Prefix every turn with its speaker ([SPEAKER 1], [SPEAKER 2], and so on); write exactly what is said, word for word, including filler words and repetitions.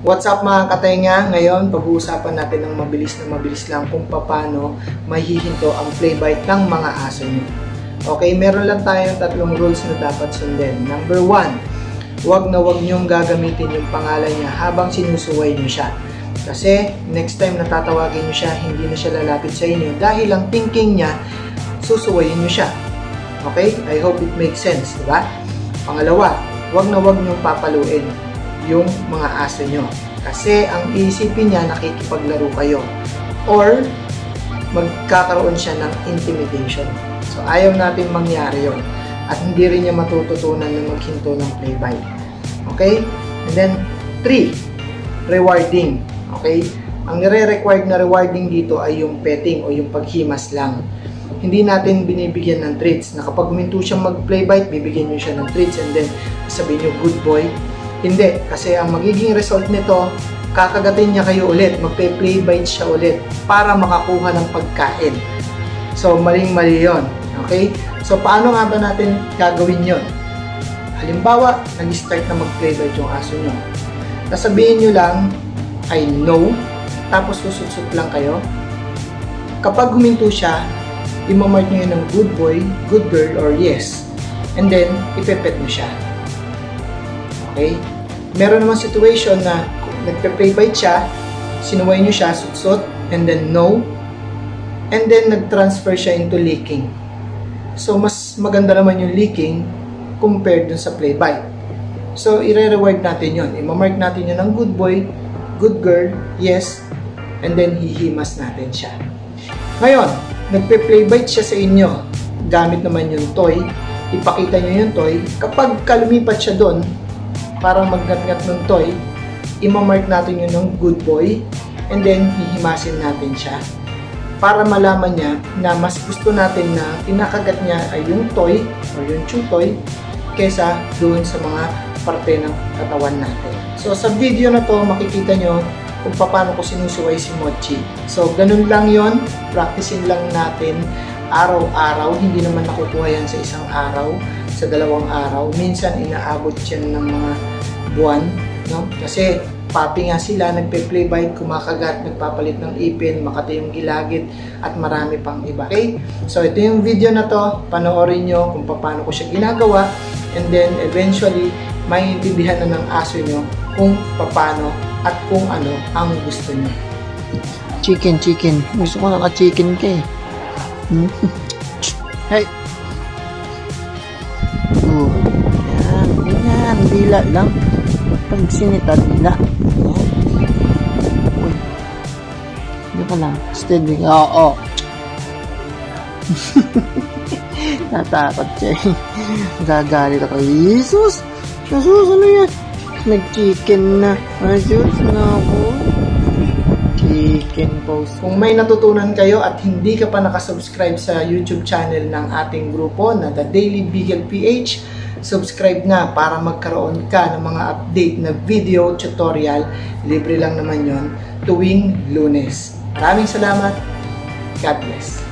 [SPEAKER 1] What's up mga katenga? Ngayon, pag-uusapan natin ng mabilis na mabilis lang kung paano mahihinto ang play bite ng mga aso nyo. Okay, meron lang tayong tatlong rules na dapat sundin. Number one, huwag na huwag nyong gagamitin yung pangalan niya habang sinusuway nyo siya. Kasi next time na tatawagin nyo siya, hindi na siya lalapit sa inyo dahil ang thinking niya, susuwayin nyo siya. Okay? I hope it makes sense, diba? Pangalawa, huwag na huwag nyong papaluin yung mga aso nyo. Kasi ang iisipin niya, nakikipaglaro kayo. Or, magkakaroon siya ng intimidation. So, ayaw natin mangyari yon. At hindi rin niya matututunan na maghinto ng play bite. Okay? And then, three, rewarding. Okay? Ang nire-required na rewarding dito ay yung petting o yung paghimas lang. Hindi natin binibigyan ng treats. Na kapag huminto siyang mag-play bite, bibigyan nyo siya ng treats and then sabihin nyo, good boy. Hindi, kasi ang magiging result nito, kakagatin niya kayo ulit, magpe-play bite siya ulit para makakuha ng pagkain. So, maling-mali yun. Okay? So, paano nga ba natin gagawin yun? Halimbawa, nag-start na mag-play bite yung aso nyo. Sasabihin nyo lang, I know, tapos susutsut lang kayo. Kapag huminto siya, imamark nyo yun ng good boy, good girl, or yes. And then, ipepet nyo siya. Okay? Meron naman situation na nagpe-play bite siya, sinuway nyo siya, sutsut, and then no, and then nag-transfer siya into licking. So, mas maganda naman yung licking compared dun sa play bite. So, i-reward natin yun. I-mark natin yun ng good boy, good girl, yes, and then hihimas natin siya. Ngayon, nagpe-play bite siya sa inyo, gamit naman yung toy, ipakita nyo yung toy, kapag kalumipat siya doon, parang magnat-ngat ng toy, imamark natin yun ng good boy, and then hihimasin natin siya para malaman niya na mas gusto natin na pinakagat niya ay yung toy o yung chew toy kesa doon sa mga parte ng katawan natin. So sa video na to makikita nyo kung paano ko sinusuway si Mochi. So ganun lang yon, practicein lang natin araw-araw, hindi naman nakukuha yan sa isang araw, sa dalawang araw. Minsan inaabot yan ng mga buwan, no? Kasi papi nga sila, nagpe-play bite, kumakagat, nagpapalit ng ipin, makati yung gilagid, at marami pang iba. Okay? So ito yung video na to, panoorin nyo kung paano ko siya ginagawa, and then eventually, maiintindihan na ng aso nyo kung paano at kung ano ang gusto nyo.
[SPEAKER 2] Chicken, chicken. Gusto ko naka-chicken ka eh. Hmm? Hey! Oh, yan, yan, dila lang. Pag sinita, dila. Uy. Hindi ka lang. Steady. Oo, oo. Natakot siya eh. Gagalit ako. Jesus! Jesus, ano yan? Nag-chicken na. Jesus, naku. Chicken post.
[SPEAKER 1] Kung may natutunan kayo at hindi ka pa nakasubscribe sa YouTube channel ng ating grupo na The Daily Beagle P H, subscribe na para magkaroon ka ng mga update na video tutorial. Libre lang naman yon tuwing Lunes. Maraming salamat. God bless.